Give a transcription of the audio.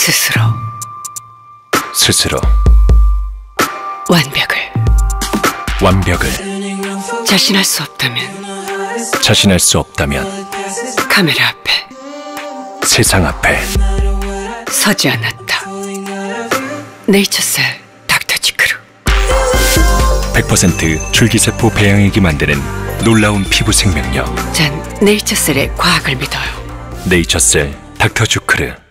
스스로 완벽을 자신할 수 없다면 카메라 앞에 세상 앞에 서지 않았다. 네이처셀 닥터 지크루. 100% 줄기세포 배양액이 만드는 놀라운 피부 생명력. 전 네이처셀의 과학을 믿어요. 네이처셀 닥터 주크르.